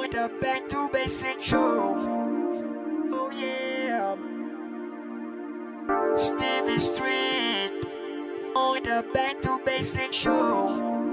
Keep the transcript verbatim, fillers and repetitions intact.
with the back to basic show. Oh yeah, Stevie Street. On the back to basic show.